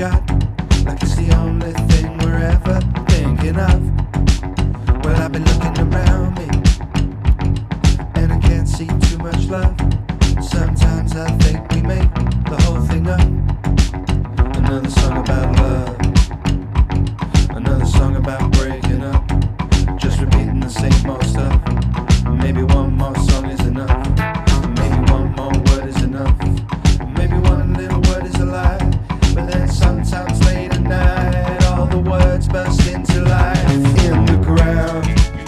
shot, like it's the only thing we're ever thinking of. Well, I've been looking around me, and I can't see too much love. Sometimes I think we make the whole thing up. Another song about love, another song about breaking up, just repeating the same old stuff. Maybe one more song is enough, maybe one more word is enough, maybe one little word is a lie. But then sometimes late at night, all the words burst into life. In the ground,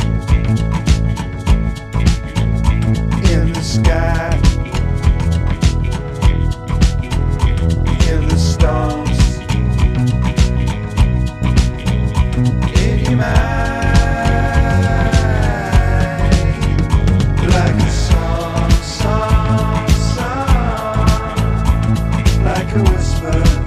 in the sky, in the stones, in your mind, like a song, like a whisper.